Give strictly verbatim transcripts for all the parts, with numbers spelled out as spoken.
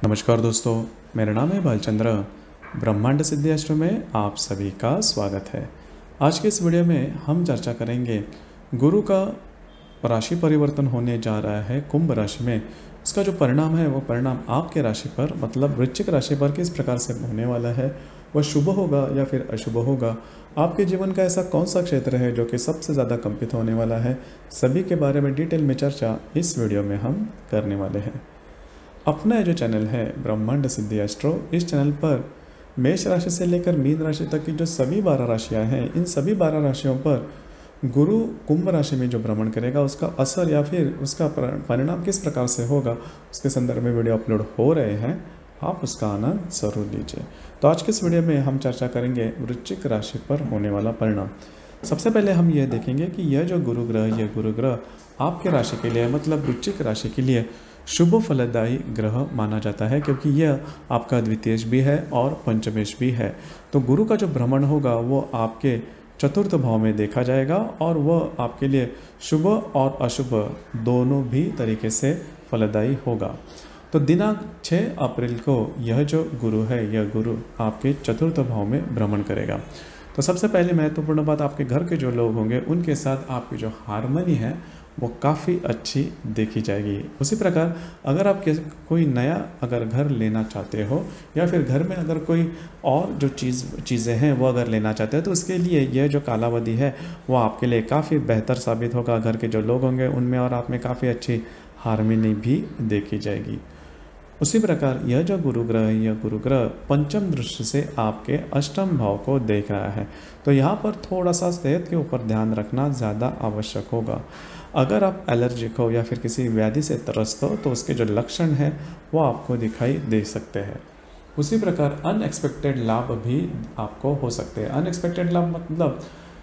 नमस्कार दोस्तों, मेरा नाम है बालचंद्र। ब्रह्मांड सिद्धि अष्टम में आप सभी का स्वागत है। आज के इस वीडियो में हम चर्चा करेंगे गुरु का राशि परिवर्तन होने जा रहा है कुंभ राशि में। इसका जो परिणाम है वो परिणाम आपके राशि पर मतलब वृश्चिक राशि पर किस प्रकार से होने वाला है, वह शुभ होगा या फिर अशुभ होगा। आपके जीवन का ऐसा कौन सा क्षेत्र है जो कि सबसे ज़्यादा कंपित होने वाला है, सभी के बारे में डिटेल में चर्चा इस वीडियो में हम करने वाले हैं। अपना जो चैनल है ब्रह्मांड सिद्धि एस्ट्रो, इस चैनल पर मेष राशि से लेकर मीन राशि तक की जो सभी बारह राशियां हैं, इन सभी बारह राशियों पर गुरु कुंभ राशि में जो भ्रमण करेगा उसका असर या फिर उसका परिणाम किस प्रकार से होगा, उसके संदर्भ में वीडियो अपलोड हो रहे हैं। आप उसका आनंद जरूर लीजिए। तो आज के इस वीडियो में हम चर्चा करेंगे वृश्चिक राशि पर होने वाला परिणाम। सबसे पहले हम यह देखेंगे कि यह जो गुरु ग्रह यह गुरु ग्रह आपके राशि के लिए मतलब वृश्चिक राशि के लिए शुभ फलदायी ग्रह माना जाता है, क्योंकि यह आपका द्वितीयेश भी है और पंचमेश भी है। तो गुरु का जो भ्रमण होगा वो आपके चतुर्थ भाव में देखा जाएगा और वह आपके लिए शुभ और अशुभ दोनों भी तरीके से फलदायी होगा। तो दिनांक छः अप्रैल को यह जो गुरु है यह गुरु आपके चतुर्थ भाव में भ्रमण करेगा। तो सबसे पहले महत्वपूर्ण बात, आपके घर के जो लोग होंगे उनके साथ आपकी जो हार्मनी है वो काफ़ी अच्छी देखी जाएगी। उसी प्रकार अगर आप कोई नया अगर घर लेना चाहते हो या फिर घर में अगर कोई और जो चीज़ चीज़ें हैं वो अगर लेना चाहते हैं तो उसके लिए यह जो कालावधि है वो आपके लिए काफ़ी बेहतर साबित होगा। घर के जो लोग होंगे उनमें और आप में काफ़ी अच्छी हार्मनी भी देखी जाएगी। उसी प्रकार यह जो गुरु ग्रह है यह गुरु ग्रह पंचम दृष्टि से आपके अष्टम भाव को देख रहा है। तो यहाँ पर थोड़ा सा सेहत के ऊपर ध्यान रखना ज़्यादा आवश्यक होगा। अगर आप एलर्जिक हो या फिर किसी व्याधि से त्रस्त हो तो उसके जो लक्षण हैं वो आपको दिखाई दे सकते हैं। उसी प्रकार अनएक्सपेक्टेड लाभ भी आपको हो सकते हैं। अनएक्सपेक्टेड लाभ मतलब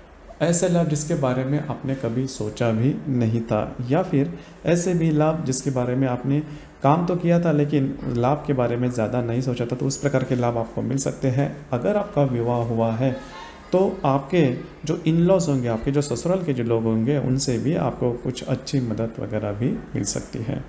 ऐसे लाभ जिसके बारे में आपने कभी सोचा भी नहीं था, या फिर ऐसे भी लाभ जिसके बारे में आपने काम तो किया था लेकिन लाभ के बारे में ज़्यादा नहीं सोचा था, तो उस प्रकार के लाभ आपको मिल सकते हैं। अगर आपका विवाह हुआ है तो आपके जो इन लॉज होंगे, आपके जो ससुराल के जो लोग होंगे, उनसे भी आपको कुछ अच्छी मदद वगैरह भी मिल सकती है।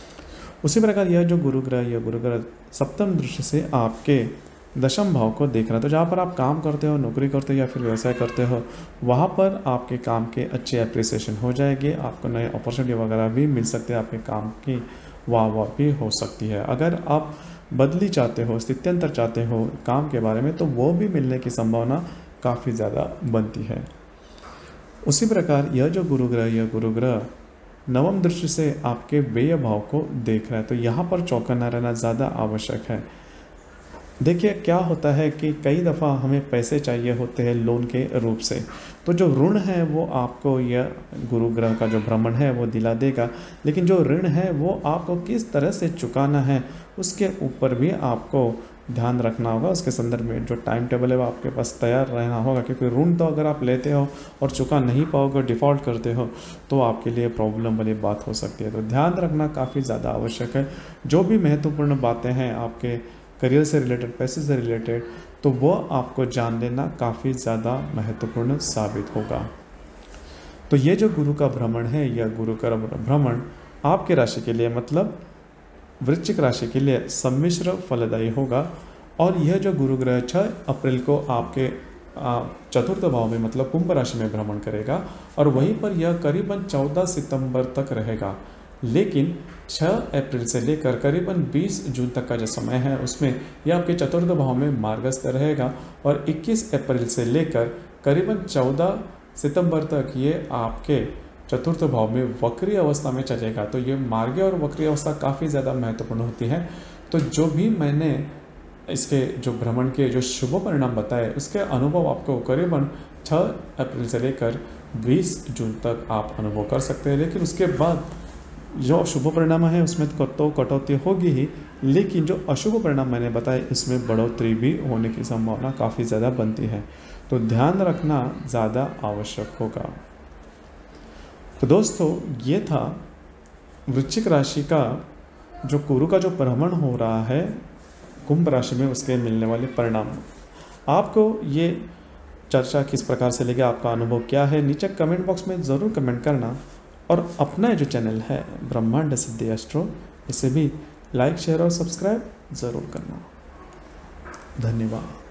उसी प्रकार यह जो गुरु ग्रह यह गुरु ग्रह सप्तम दृष्टि से आपके दशम भाव को देख रहा है। तो जहाँ पर आप काम करते हो, नौकरी करते हो या फिर व्यवसाय करते हो, वहाँ पर आपके काम के अच्छे अप्रिसिएशन हो जाएगी। आपको नए अपॉर्चुनिटी वगैरह भी मिल सकते हैं, आपके काम की वाह वाह भी हो सकती है। अगर आप बदली चाहते हो, स्थित्यंतर चाहते हो काम के बारे में, तो वो भी मिलने की संभावना काफ़ी ज़्यादा बनती है। उसी प्रकार यह जो गुरु ग्रह यह गुरु ग्रह नवम दृष्टि से आपके व्यय भाव को देख रहा है। तो यहाँ पर चौकन्ना रहना ज़्यादा आवश्यक है। देखिए क्या होता है कि कई दफ़ा हमें पैसे चाहिए होते हैं लोन के रूप से, तो जो ऋण है वो आपको यह गुरु ग्रह का जो भ्रमण है वो दिला देगा, लेकिन जो ऋण है वो आपको किस तरह से चुकाना है उसके ऊपर भी आपको ध्यान रखना होगा। उसके संदर्भ में जो टाइम टेबल है वो आपके पास तैयार रहना होगा, क्योंकि ऋण तो अगर आप लेते हो और चुका नहीं पाओगे, डिफ़ॉल्ट करते हो, तो आपके लिए प्रॉब्लम वाली बात हो सकती है। तो ध्यान रखना काफ़ी ज़्यादा आवश्यक है। जो भी महत्वपूर्ण बातें हैं आपके करियर से रिलेटेड, पैसे से रिलेटेड, तो वो आपको जान लेना काफ़ी ज़्यादा महत्वपूर्ण साबित होगा। तो ये जो गुरु का भ्रमण है यह गुरु का भ्रमण आपके राशि के लिए मतलब वृश्चिक राशि के लिए सम्मिश्र फलदायी होगा। और यह जो गुरु ग्रह छः अप्रैल को आपके चतुर्थ भाव में मतलब कुंभ राशि में भ्रमण करेगा और वहीं पर यह करीबन चौदह सितंबर तक रहेगा। लेकिन छः अप्रैल से लेकर करीबन बीस जून तक का जो समय है उसमें यह आपके चतुर्थ भाव में मार्गस्थ रहेगा और इक्कीस अप्रैल से लेकर करीबन चौदह सितंबर तक ये आपके चतुर्थ भाव में वक्री अवस्था में चलेगा। तो ये मार्गी और वक्री अवस्था काफ़ी ज़्यादा महत्वपूर्ण होती है। तो जो भी मैंने इसके जो भ्रमण के जो शुभ परिणाम बताए उसके अनुभव आपको करीबन छः अप्रैल से लेकर बीस जून तक आप अनुभव कर सकते हैं। लेकिन उसके बाद जो शुभ परिणाम है उसमें तो कटौती होगी ही, लेकिन जो अशुभ परिणाम मैंने बताए इसमें बढ़ोतरी भी होने की संभावना काफ़ी ज़्यादा बनती है। तो ध्यान रखना ज़्यादा आवश्यक होगा। तो दोस्तों ये था वृश्चिक राशि का जो गुरु का जो भ्रमण हो रहा है कुंभ राशि में उसके मिलने वाले परिणाम। आपको ये चर्चा किस प्रकार से लगी, आपका अनुभव क्या है, नीचे कमेंट बॉक्स में ज़रूर कमेंट करना। और अपना जो चैनल है ब्रह्मांड सिद्धि एस्ट्रो, इसे भी लाइक शेयर और सब्सक्राइब ज़रूर करना। धन्यवाद।